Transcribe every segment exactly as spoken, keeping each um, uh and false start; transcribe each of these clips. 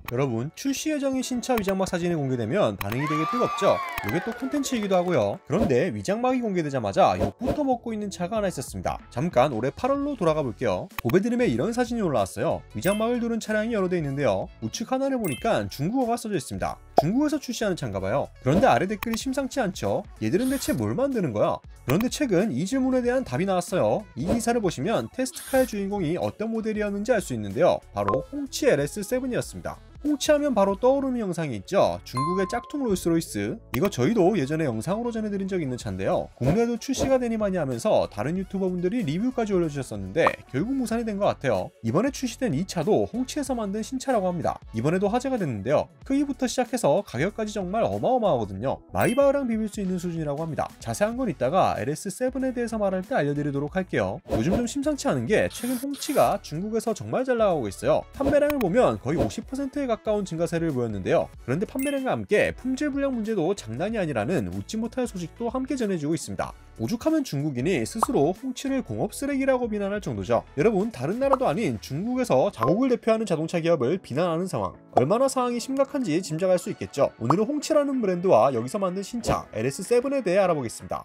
여러분, 출시 예정인 신차 위장막 사진이 공개되면 반응이 되게 뜨겁죠? 이게 또 콘텐츠이기도 하고요. 그런데 위장막이 공개되자마자 욕부터 먹고 있는 차가 하나 있었습니다. 잠깐 올해 팔월로 돌아가 볼게요. 보배드림에 이런 사진이 올라왔어요. 위장막을 두른 차량이 여러 대 있는데요. 우측 하나를 보니까 중국어가 써져 있습니다. 중국에서 출시하는 차인가봐요. 그런데 아래 댓글이 심상치 않죠? 얘들은 대체 뭘 만드는 거야? 그런데 최근 이 질문에 대한 답이 나왔어요. 이 기사를 보시면 테스트카의 주인공이 어떤 모델이었는지 알 수 있는데요. 바로 홍치 엘에스 세븐이었습니다. 홍치하면 바로 떠오르는 영상이 있죠. 중국의 짝퉁 롤스로이스. 이거 저희도 예전에 영상으로 전해드린 적이 있는 차인데요. 국내에도 출시가 되니마니 하면서 다른 유튜버분들이 리뷰까지 올려주셨었는데 결국 무산이 된 것 같아요. 이번에 출시된 이 차도 홍치에서 만든 신차라고 합니다. 이번에도 화제가 됐는데요. 크기부터 시작해서 가격까지 정말 어마어마하거든요. 마이바흐랑 비빌 수 있는 수준이라고 합니다. 자세한 건 이따가 엘에스 세븐에 대해서 말할 때 알려드리도록 할게요. 요즘 좀 심상치 않은 게 최근 홍치가 중국에서 정말 잘 나가고 있어요. 판매량을 보면 거의 오십 퍼센트에 가까운 증가세를 보였는데요. 그런데 판매량과 함께 품질 불량 문제도 장난이 아니라는 웃지 못할 소식도 함께 전해지고 있습니다. 오죽하면 중국인이 스스로 홍치를 공업 쓰레기라고 비난할 정도죠. 여러분, 다른 나라도 아닌 중국에서 자국을 대표하는 자동차 기업을 비난하는 상황, 얼마나 상황이 심각한지 짐작할 수 있겠죠. 오늘은 홍치라는 브랜드와 여기서 만든 신차 엘에스 세븐에 대해 알아보겠습니다.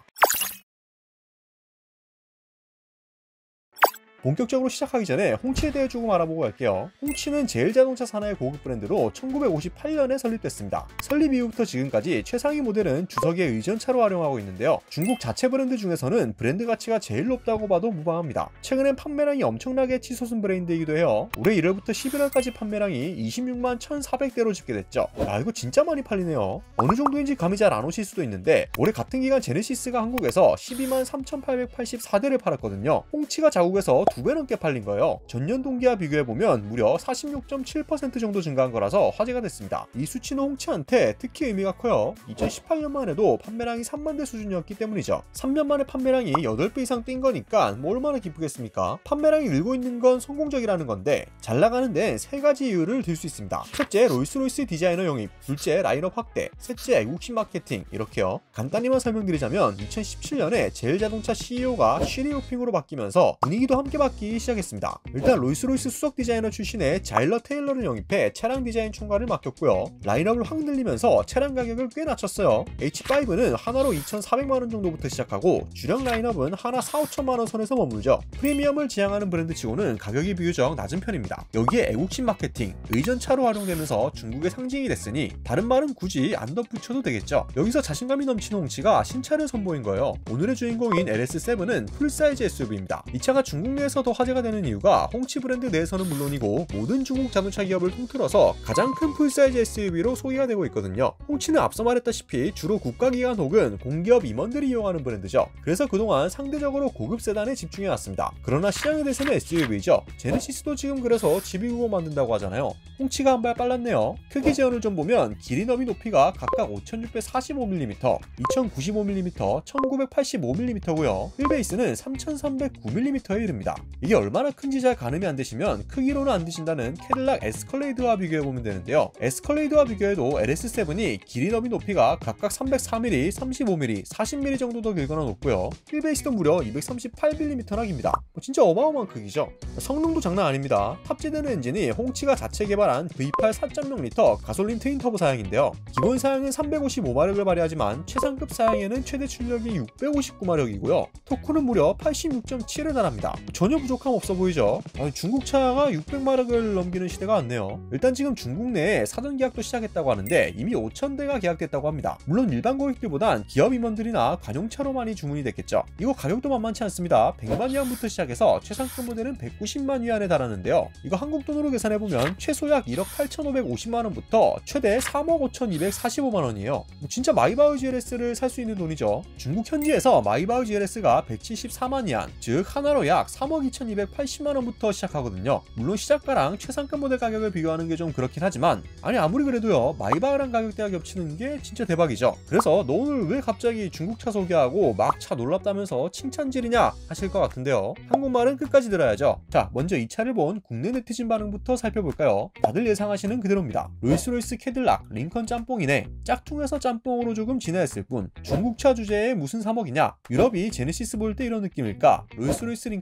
본격적으로 시작하기 전에 홍치에 대해 조금 알아보고 갈게요. 홍치는 제일자동차 산하의 고급 브랜드로 천구백오십팔 년에 설립됐습니다. 설립 이후부터 지금까지 최상위 모델은 주석의 의전차로 활용하고 있는데요. 중국 자체 브랜드 중에서는 브랜드 가치가 제일 높다고 봐도 무방합니다. 최근엔 판매량이 엄청나게 치솟은 브랜드이기도 해요. 올해 일월부터 십일월까지 판매량이 이십육만 천사백 대로 집계됐죠. 야, 이거 진짜 많이 팔리네요. 어느 정도인지 감이 잘 안 오실 수도 있는데 올해 같은 기간 제네시스가 한국에서 십이만 삼천팔백팔십사 대를 팔았거든요. 홍치가 자국에서 두 배 넘게 팔린 거예요. 전년 동기와 비교해보면 무려 사십육 점 칠 퍼센트 정도 증가한 거라서 화제가 됐습니다. 이 수치는 홍치한테 특히 의미가 커요. 이천십팔 년만 해도 판매량이 삼만 대 수준이었기 때문이죠. 삼 년 만에 판매량이 여덟 배 이상 뛴 거니까 뭐 얼마나 기쁘겠습니까? 판매량이 늘고 있는 건 성공적이라는 건데 잘 나가는 데는 세 가지 이유를 들 수 있습니다. 첫째, 롤스로이스 디자이너 영입, 둘째, 라인업 확대, 셋째, 애국심 마케팅. 이렇게요. 간단히만 설명드리자면 이천십칠 년에 제일자동차 씨이오가 쉬리 호핑으로 바뀌면서 분위기도 함께 바뀌기 시작했습니다. 일단 롤스로이스 수석 디자이너 출신의 자일러 테일러를 영입해 차량 디자인 총괄을 맡겼고요. 라인업을 확 늘리면서 차량 가격을 꽤 낮췄어요. 에이치 파이브는 하나로 이천사백만 원 정도부터 시작하고 주력 라인업은 하나 사오천만 원 선에서 머물죠. 프리미엄을 지향하는 브랜드치고는 가격이 비교적 낮은 편입니다. 여기에 애국심 마케팅, 의전차로 활용되면서 중국의 상징이 됐으니 다른 말은 굳이 안 덧붙여도 되겠죠. 여기서 자신감이 넘치는 홍치가 신차를 선보인 거예요. 오늘의 주인공인 엘에스 세븐은 풀사이즈 에스유브이입니다. 이 차가 중국 내에서 더 화제가 되는 이유가 홍치 브랜드 내에서는 물론이고 모든 중국 자동차 기업을 통틀어서 가장 큰 풀사이즈 에스유브이로 소개가 되고 있거든요. 홍치는 앞서 말했다시피 주로 국가기관 혹은 공기업 임원들이 이용하는 브랜드죠. 그래서 그동안 상대적으로 고급 세단에 집중해왔습니다. 그러나 시장의 대세는 에스유브이죠. 제네시스도 지금 그래서 지비구고 만든다고 하잖아요. 홍치가 한 발 빨랐네요. 크기 제어를 좀 보면 길이 너비 높이가 각각 오천육백사십오 밀리미터, 이천구십오 밀리미터, 천구백팔십오 밀리미터고요. 휠베이스는 삼천삼백구 밀리미터에 이릅니다. 이게 얼마나 큰지 잘 가늠이 안 되시면 크기로는 안 드신다는 캐딜락 에스컬레이드와 비교해보면 되는데요. 에스컬레이드와 비교해도 엘에스 세븐이 길이 너비 높이가 각각 삼백사 밀리미터, 삼십오 밀리미터, 사십 밀리미터 정도 더 길거나 높고요. 휠베이스도 무려 이백삼십팔 밀리미터나 깁니다. 진짜 어마어마한 크기죠. 성능도 장난 아닙니다. 탑재되는 엔진이 홍치가 자체 개발한 브이 팔 사 점 영 리터 가솔린 트윈 터보 사양인데요. 기본 사양은 삼백오십오 마력을 발휘하지만 최상급 사양에는 최대 출력이 육백오십구 마력이고요. 토크는 무려 팔십육 점 칠에 달합니다. 전혀 부족함 없어 보이죠? 아니, 중국 차가 육백 마력을 넘기는 시대가 왔네요. 일단 지금 중국 내에 사전 계약도 시작했다고 하는데 이미 오천 대가 계약됐다고 합니다. 물론 일반 고객들보단 기업 임원들이나 관용차로 많이 주문이 됐겠죠. 이거 가격도 만만치 않습니다. 백만 위안부터 시작해서 최상급 모델은 백구십만 위안에 달하는데요. 이거 한국 돈으로 계산해보면 최소 약 일억 팔천오백오십만 원부터 최대 삼억 오천이백사십오만 원이에요. 뭐 진짜 마이바흐 지엘에스를 살 수 있는 돈이죠. 중국 현지에서 마이바흐 지엘에스가 백칠십사만 위안, 즉 하나로 약 삼억 이천이백팔십만 원부터 시작하거든요. 물론 시작가랑 최상급 모델 가격을 비교하는 게 좀 그렇긴 하지만 아니 아무리 그래도요 마이바흐랑 가격대가 겹치는 게 진짜 대박이죠. 그래서 너 오늘 왜 갑자기 중국차 소개하고 막 차 놀랍다면서 칭찬질이냐 하실 것 같은데요. 한국말은 끝까지 들어야죠. 자, 먼저 이 차를 본 국내 네티즌 반응부터 살펴볼까요? 다들 예상하시는 그대로입니다. 롤스로이스 캐딜락, 링컨 짬뽕이네. 짝퉁에서 짬뽕으로 조금 진화했을 뿐 중국차 주제에 무슨 삼억이냐? 유럽이 제네시스 볼 때 이런 느낌일까? 롤스로이스 링컨 합성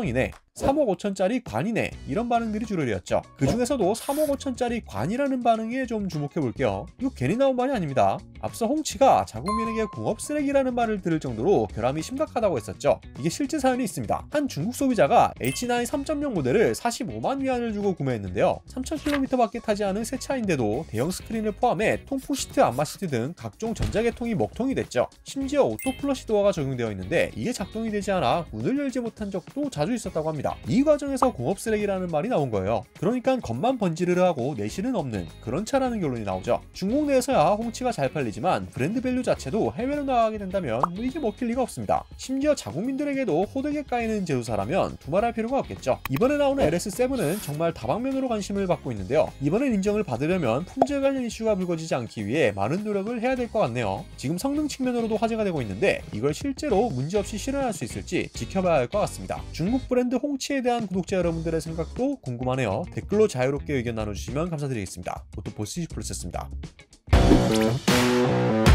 구성이네, 삼억 오천짜리 관이네, 이런 반응들이 주流이었죠. 그 중에서도 삼억 오천짜리 관이라는 반응에 좀 주목해 볼게요. 이거 괜히 나온 말이 아닙니다. 앞서 홍치가 자국민에게 공업 쓰레기라는 말을 들을 정도로 결함이 심각하다고 했었죠. 이게 실제 사연이 있습니다. 한 중국 소비자가 에이치 나인 삼 점 영 모델을 사십오만 위안을 주고 구매했는데요. 삼천 킬로미터밖에 타지 않은 새 차인데도 대형 스크린을 포함해 통풍 시트, 안마 시트 등 각종 전자계통이 먹통이 됐죠. 심지어 오토 플러시 도어가 적용되어 있는데 이게 작동이 되지 않아 문을 열지 못한 적도 자주 있었다고 합니다. 이 과정에서 공업 쓰레기라는 말이 나온 거예요. 그러니까 겉만 번지르르 하고 내실은 없는 그런 차라는 결론이 나오죠. 중국 내에서야 홍치가 잘 팔리지만 브랜드 밸류 자체도 해외로 나가게 된다면 뭐 이게 먹힐 리가 없습니다. 심지어 자국민들에게도 호되게 까이는 제조사라면 두말할 필요가 없겠죠. 이번에 나오는 엘에스 세븐은 정말 다방면으로 관심을 받고 있는데요. 이번엔 인정을 받으려면 품질 관련 이슈가 불거지지 않기 위해 많은 노력을 해야 될 것 같네요. 지금 성능 측면으로도 화제가 되고 있는데 이걸 실제로 문제없이 실현할 수 있을지 지켜봐야 할 것 같습니다. 중국 브랜드 홍치에 대한 구독자 여러분들의 생각도 궁금하네요. 댓글로 자유롭게 의견 나눠주시면 감사드리겠습니다. 오토포스 플러스였습니다.